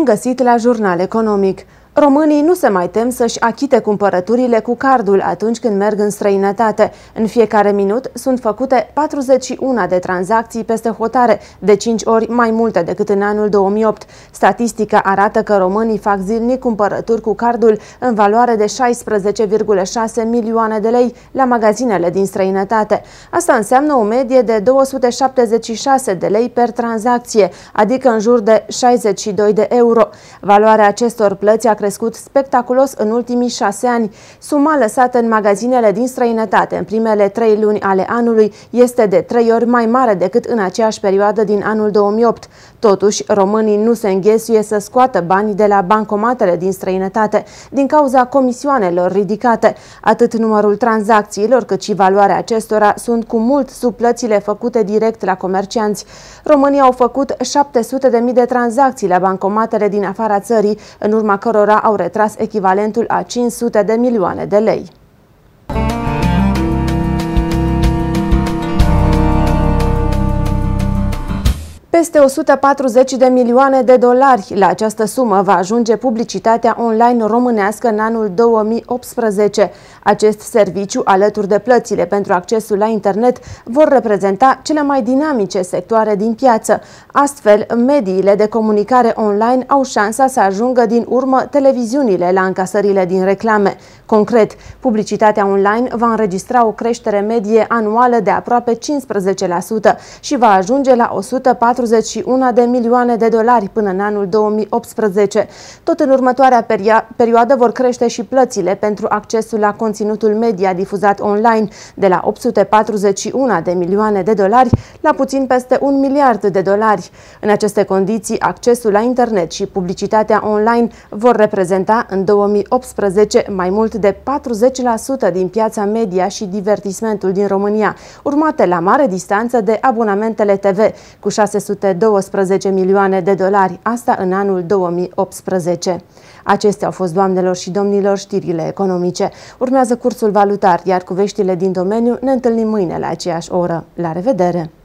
Bun găsit la Jurnal Economic! Românii nu se mai tem să-și achite cumpărăturile cu cardul atunci când merg în străinătate. În fiecare minut sunt făcute 41 de tranzacții peste hotare, de 5 ori mai multe decât în anul 2008. Statistica arată că românii fac zilnic cumpărături cu cardul în valoare de 16,6 milioane de lei la magazinele din străinătate. Asta înseamnă o medie de 276 de lei per tranzacție, adică în jur de 62 de euro. Valoarea acestor plăți a crescut spectaculos în ultimii 6 ani. Suma lăsată în magazinele din străinătate în primele 3 luni ale anului este de 3 ori mai mare decât în aceeași perioadă din anul 2008. Totuși, românii nu se înghesuie să scoată bani de la bancomatele din străinătate din cauza comisioanelor ridicate. Atât numărul tranzacțiilor cât și valoarea acestora sunt cu mult sub plățile făcute direct la comercianți. Românii au făcut 700.000 de tranzacții la bancomatele din afara țării, în urma cărora au retras echivalentul a 500 de milioane de lei. Peste 140 de milioane de dolari. La această sumă va ajunge publicitatea online românească în anul 2018. Acest serviciu, alături de plățile pentru accesul la internet, vor reprezenta cele mai dinamice sectoare din piață. Astfel, mediile de comunicare online au șansa să ajungă din urmă televiziunile la încasările din reclame. Concret, publicitatea online va înregistra o creștere medie anuală de aproape 15% și va ajunge la 141 de milioane de dolari până în anul 2018. Tot în următoarea perioadă vor crește și plățile pentru accesul la conținutul media difuzat online, de la 841 de milioane de dolari la puțin peste 1 miliard de dolari. În aceste condiții, accesul la internet și publicitatea online vor reprezenta în 2018 mai mult de 40% din piața media și divertismentul din România, urmate la mare distanță de abonamentele TV, cu 612 milioane de dolari, asta în anul 2018. Acestea au fost, doamnelor și domnilor, știrile economice. Urmează cursul valutar, iar cu veștile din domeniu ne întâlnim mâine la aceeași oră. La revedere!